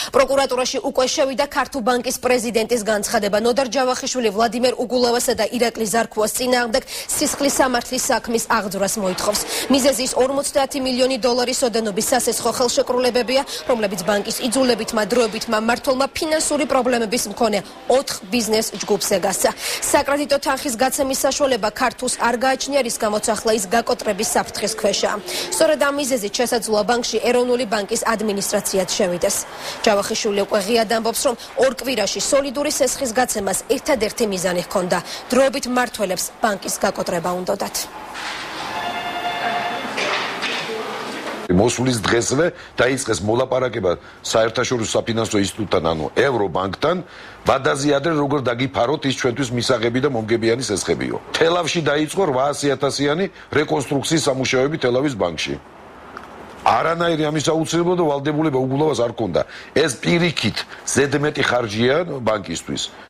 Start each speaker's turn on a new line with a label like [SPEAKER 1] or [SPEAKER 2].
[SPEAKER 1] პროკურატურაში უკვე შევიდა ქართუ ბანკის პრეზიდენტის განცახდება. ნოდარ ჯავახიშვილი ვალდიმერ უგულავასა და ირაკლი ზარქუას წინააღმდეგ სისხლის სამართლის საქმის აღძვრას მოითხოვს. მიზეზი 50 მილიონი დოლარის ოდენობის სასესხო ხელშეკრულებებია, რომლებიც ბანკის იძულებითმა დროებითმა მმართველმა ფინანსური პრობლემების მქონე 4 ბიზნეს-ჯგუფზე გასცა. საკრედიტო თანხის გაცემის საშუალება ქართუს არ გააჩნია, რის გამოც ახლა ის გაკოტრების საფრთხის ქვეშაა. სწორედ ამ მიზეზით შესაძლოა ბანკში ეროვნული ბანკის ადმინისტრაციაც შევიდეს. ჯავახიშვილი უკვე ღიად ამბობს, რომ ორ კვირაში სოლიდური სესხის გაცემას ერთადერთი მიზანი ჰქონდა. დროებით მმართველებს ბანკის გაკოტრება უნდოდათ.
[SPEAKER 2] მოსulis დღესვე დაიწყეს მოლაპარაკება საერთაშორისო საფინანსო ინსტიტუტთან, ანუ ევრობანკთან, ვადაზე ადრე როგორ დაგიფაროთ ის ჩვენთვის მისაღები და მომგებიანი სესხებიო. თელავში დაიწყო 800.000-იანი რეკონსტრუქციის სამუშაოები თელავის ბანკში. არანაირი ამის აუცილებლობა და ვალდებულება უგულავას არ ქონდა. ეს პირიქით ზედმეტი ხარჯია ბანკისთვის.